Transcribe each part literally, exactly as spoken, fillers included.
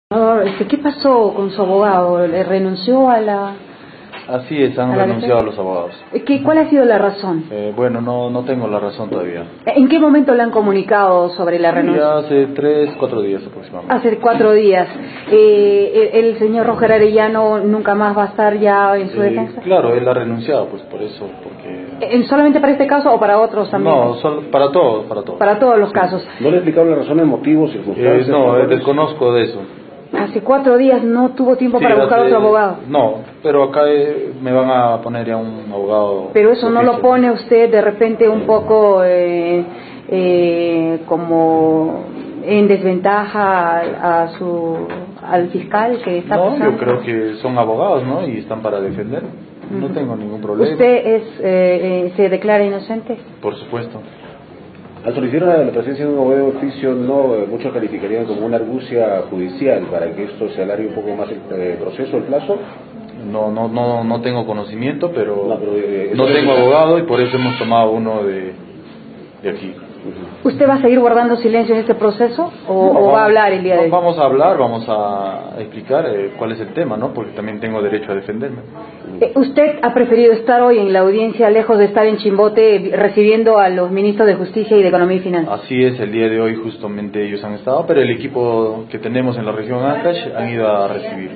No, este, ¿qué pasó con su abogado? ¿Le renunció a la...? Así es, han renunciado los abogados. ¿Qué, ¿Cuál ha sido la razón? Eh, bueno, no no tengo la razón todavía. ¿En qué momento le han comunicado sobre la renuncia? Ya hace tres, cuatro días aproximadamente. Hace cuatro días. Eh, el, el señor Roger Arellano nunca más va a estar ya en su Eh, defensa. claro, él ha renunciado, pues por eso, porque... ¿En ¿Solamente para este caso o para otros también? No, solo para todos, para todos. Para todos los casos. ¿No le explicaron las razones, motivos, circunstancias? Eh, no, eh, desconozco de eso. Hace cuatro días no tuvo tiempo Sí, para buscar hace- otro abogado. No, pero acá eh, me van a poner ya un abogado. Pero eso no lo oficio. pone usted de repente un poco eh, eh, como en desventaja a, a su al fiscal que está No, pasando. yo creo que son abogados, ¿no? Y están para defender. No Ujú. tengo ningún problema. ¿Usted es, eh, eh, se declara inocente? Por supuesto. Al solicitar la presencia de un abogado de oficio, no, eh, muchos calificarían como una argucia judicial para que esto se alargue un poco más el eh, proceso, el plazo. No, no, no, no tengo conocimiento, pero No, pero, eh, no eso tengo es- abogado y por eso hemos tomado uno de, de aquí. ¿Usted va a seguir guardando silencio en este proceso o, No, o vamos- va a hablar el día de hoy? Vamos a hablar, vamos a explicar eh, cuál es el tema, ¿no? Porque también tengo derecho a defenderme. Eh, ¿Usted ha preferido estar hoy en la audiencia lejos de estar en Chimbote recibiendo a los ministros de Justicia y de Economía y Finanzas? Así es, el día de hoy justamente ellos han estado, pero el equipo que tenemos en la región Ancash han ido a recibir.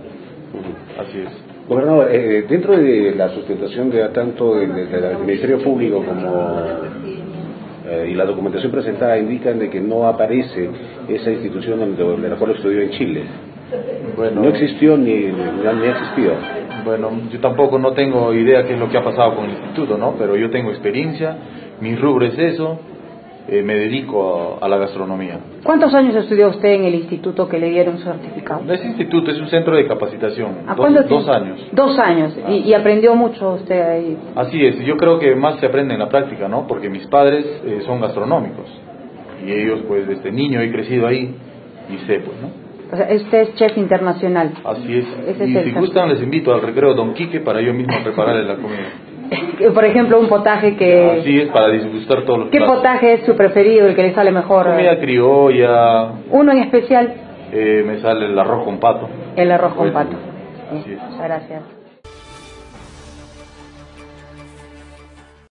Así es. Gobernador, eh, dentro de la sustentación de tanto del, del- del Ministerio Público como eh, y la documentación presentada indican de que no aparece esa institución donde- de la cual estudió en Chile. Bueno, No existió ni, ni, ni ha existido. Bueno, yo tampoco no tengo idea qué es lo que ha pasado con el instituto, ¿no? Pero yo tengo experiencia, mi rubro es eso, eh, me dedico a, a la gastronomía. ¿Cuántos años estudió usted en el instituto que le dieron su certificado? Ese instituto es un centro de capacitación, ¿A dos, cuánto dos tiempo? años. Dos años. Ah. ¿Y, y aprendió mucho usted ahí? Así es, yo creo que más se aprende en la práctica, ¿no? Porque mis padres eh, son gastronómicos y ellos, pues, desde niño he crecido ahí y sé, pues, ¿no? O sea, usted es chef internacional. Así es. Ese Y es si el gustan, les invito al recreo Don Quique para yo mismo prepararles la comida. Por ejemplo, un potaje que... Así es, para disgustar todos los ¿Qué platos. potaje es su preferido, el que le sale mejor? Comida criolla, Uno en especial, eh, me sale el arroz con pato. el arroz con Bueno, pato. así es. Muchas gracias.